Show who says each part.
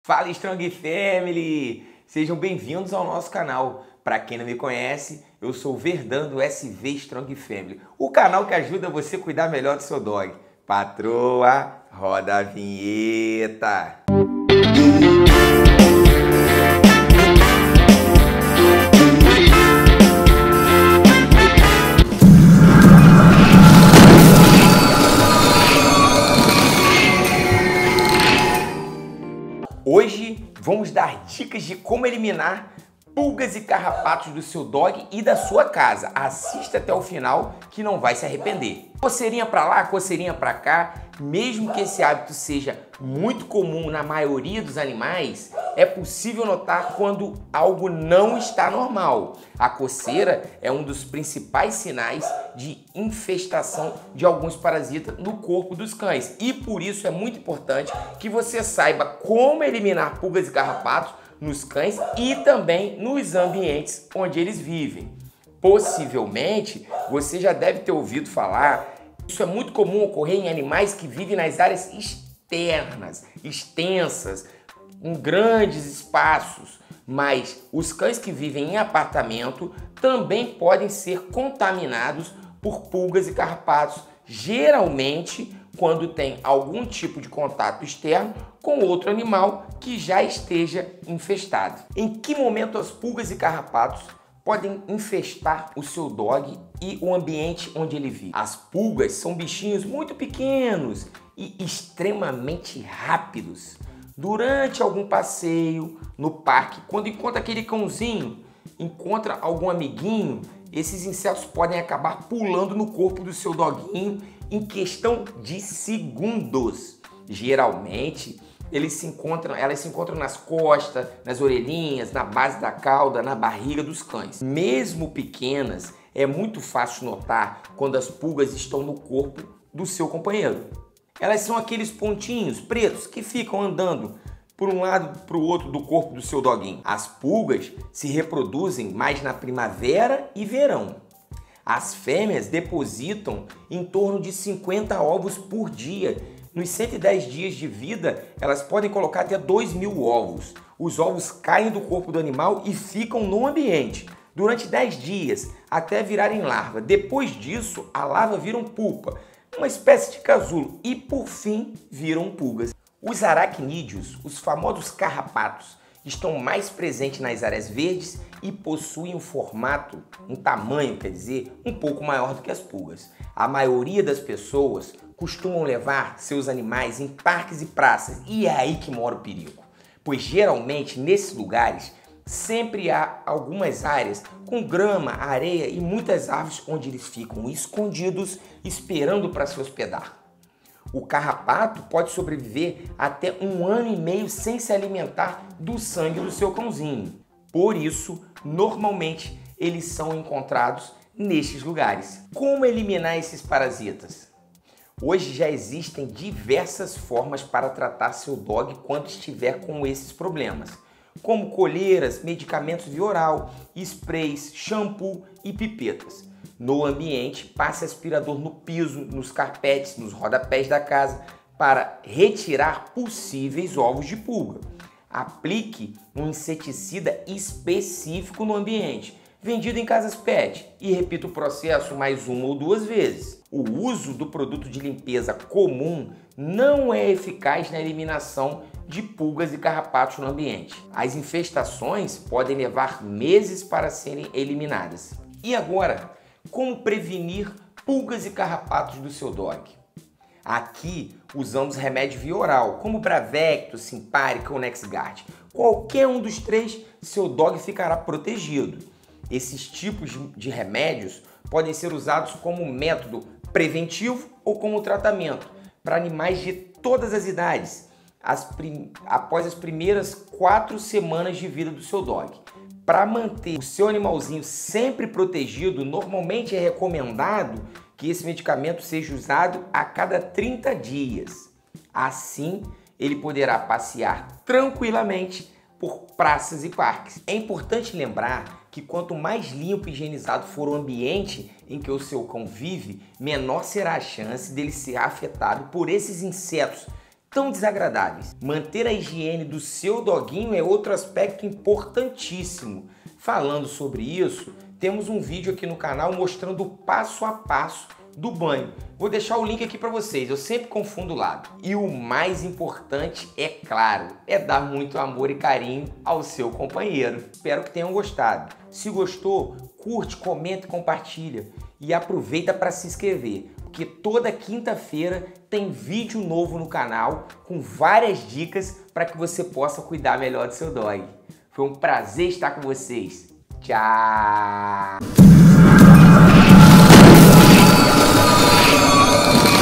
Speaker 1: Fala Strong Family! Sejam bem-vindos ao nosso canal. Para quem não me conhece, eu sou o Verdão do SV Strong Family, o canal que ajuda você a cuidar melhor do seu dog. Patroa, roda a vinheta! Hoje vamos dar dicas de como eliminar pulgas e carrapatos do seu dog e da sua casa. Assista até o final que não vai se arrepender. Coceirinha para lá, coceirinha para cá, mesmo que esse hábito seja muito comum na maioria dos animais, é possível notar quando algo não está normal. A coceira é um dos principais sinais de infestação de alguns parasitas no corpo dos cães. E por isso é muito importante que você saiba como eliminar pulgas e carrapatos nos cães e também nos ambientes onde eles vivem. Possivelmente, você já deve ter ouvido falar, isso é muito comum ocorrer em animais que vivem nas áreas externas, extensas, em grandes espaços, mas os cães que vivem em apartamento também podem ser contaminados por pulgas e carrapatos, geralmente quando tem algum tipo de contato externo com outro animal que já esteja infestado. Em que momento as pulgas e carrapatos podem infestar o seu dog e o ambiente onde ele vive? As pulgas são bichinhos muito pequenos e extremamente rápidos. Durante algum passeio no parque, quando encontra aquele cãozinho, encontra algum amiguinho, esses insetos podem acabar pulando no corpo do seu doguinho em questão de segundos. Geralmente, elas se encontram nas costas, nas orelhinhas, na base da cauda, na barriga dos cães. Mesmo pequenas, é muito fácil notar quando as pulgas estão no corpo do seu companheiro. Elas são aqueles pontinhos pretos que ficam andando por um lado para o outro do corpo do seu doguinho. As pulgas se reproduzem mais na primavera e verão. As fêmeas depositam em torno de 50 ovos por dia. Nos 110 dias de vida, elas podem colocar até 2.000 ovos. Os ovos caem do corpo do animal e ficam no ambiente durante 10 dias, até virarem larva. Depois disso, a larva vira pupa, uma espécie de casulo, e por fim viram pulgas. Os aracnídeos, os famosos carrapatos, estão mais presentes nas áreas verdes e possuem um tamanho, um pouco maior do que as pulgas. A maioria das pessoas costumam levar seus animais em parques e praças, e é aí que mora o perigo, pois geralmente nesses lugares sempre há algumas áreas com grama, areia e muitas árvores onde eles ficam escondidos esperando para se hospedar. O carrapato pode sobreviver até 1 ano e meio sem se alimentar do sangue do seu cãozinho. Por isso, normalmente, eles são encontrados nestes lugares. Como eliminar esses parasitas? Hoje já existem diversas formas para tratar seu dog quando estiver com esses problemas, como coleiras, medicamentos via oral, sprays, shampoo e pipetas. No ambiente, passe aspirador no piso, nos carpetes, nos rodapés da casa para retirar possíveis ovos de pulga. Aplique um inseticida específico no ambiente, vendido em casas pet, e repita o processo mais 1 ou 2 vezes. O uso do produto de limpeza comum não é eficaz na eliminação de pulgas e carrapatos no ambiente. As infestações podem levar meses para serem eliminadas. E agora, como prevenir pulgas e carrapatos do seu dog? Aqui usamos remédio via oral, como Bravecto, Simparica ou NexGard. Qualquer um dos 3, seu dog ficará protegido. Esses tipos de remédios podem ser usados como método preventivo ou como tratamento para animais de todas as idades, após as primeiras 4 semanas de vida do seu dog. Para manter o seu animalzinho sempre protegido, normalmente é recomendado que esse medicamento seja usado a cada 30 dias. Assim, ele poderá passear tranquilamente por praças e parques. É importante lembrar que quanto mais limpo e higienizado for o ambiente em que o seu cão vive, menor será a chance dele ser afetado por esses insetos tão desagradáveis. Manter a higiene do seu doguinho é outro aspecto importantíssimo. Falando sobre isso, temos um vídeo aqui no canal mostrando o passo a passo do banho. Vou deixar o link aqui para vocês, eu sempre confundo o lado. E o mais importante, é claro, é dar muito amor e carinho ao seu companheiro. Espero que tenham gostado. Se gostou, curte, comenta e compartilha. E aproveita para se inscrever, porque toda quinta-feira tem vídeo novo no canal com várias dicas para que você possa cuidar melhor do seu dog. Foi um prazer estar com vocês. Tchau!